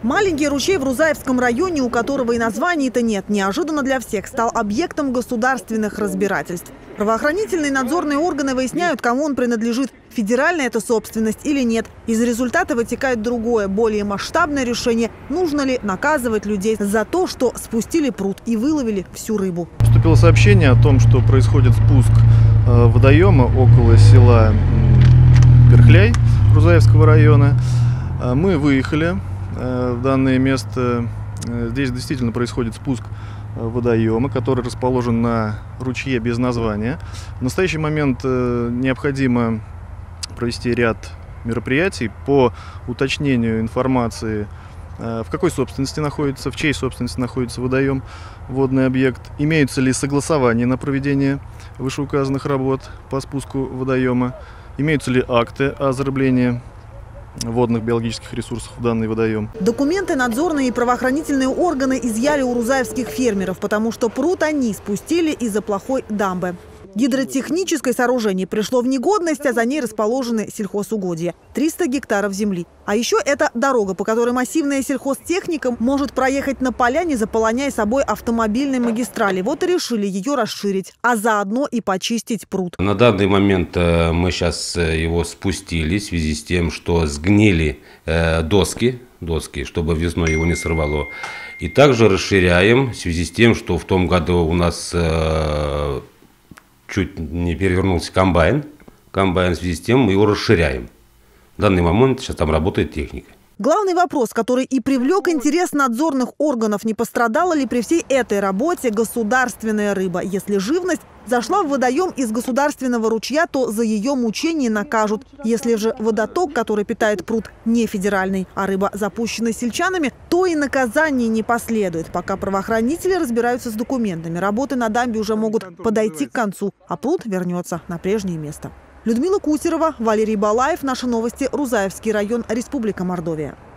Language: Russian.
Маленький ручей в Рузаевском районе, у которого и названий-то нет, неожиданно для всех стал объектом государственных разбирательств. Правоохранительные и надзорные органы выясняют, кому он принадлежит, федеральная это собственность или нет. Из результата вытекает другое, более масштабное решение. Нужно ли наказывать людей за то, что спустили пруд и выловили всю рыбу. Поступило сообщение о том, что происходит спуск водоема около села Перхляй Рузаевского района. Мы выехали в данное место. Здесь действительно происходит спуск водоема, который расположен на ручье без названия. В настоящий момент необходимо провести ряд мероприятий по уточнению информации, в какой собственности находится, в чьей собственности находится водоем, водный объект, имеются ли согласования на проведение вышеуказанных работ по спуску водоема, имеются ли акты о зарыблении водных биологических ресурсов в данный водоем. Документы надзорные и правоохранительные органы изъяли у рузаевских фермеров, потому что пруд они спустили из-за плохой дамбы. Гидротехническое сооружение пришло в негодность, а за ней расположены сельхозугодья. 300 гектаров земли. А еще это дорога, по которой массивная сельхозтехника может проехать на поля, не заполоняя собой автомобильной магистрали. Вот и решили ее расширить, а заодно и почистить пруд. На данный момент мы сейчас его спустили в связи с тем, что сгнили доски, чтобы весной его не сорвало. И также расширяем в связи с тем, что в том году у нас чуть не перевернулся комбайн. В связи с тем мы его расширяем. В данный момент сейчас там работает техника. Главный вопрос, который и привлек интерес надзорных органов, не пострадала ли при всей этой работе государственная рыба. Если живность зашла в водоем из государственного ручья, то за ее мучение накажут. Если же водоток, который питает пруд, не федеральный, а рыба запущена сельчанами, то и наказание не последует. Пока правоохранители разбираются с документами, работы на дамбе уже могут подойти к концу, а пруд вернется на прежнее место. Людмила Кусерова, Валерий Балаев. Наши новости. Рузаевский район, Республика Мордовия.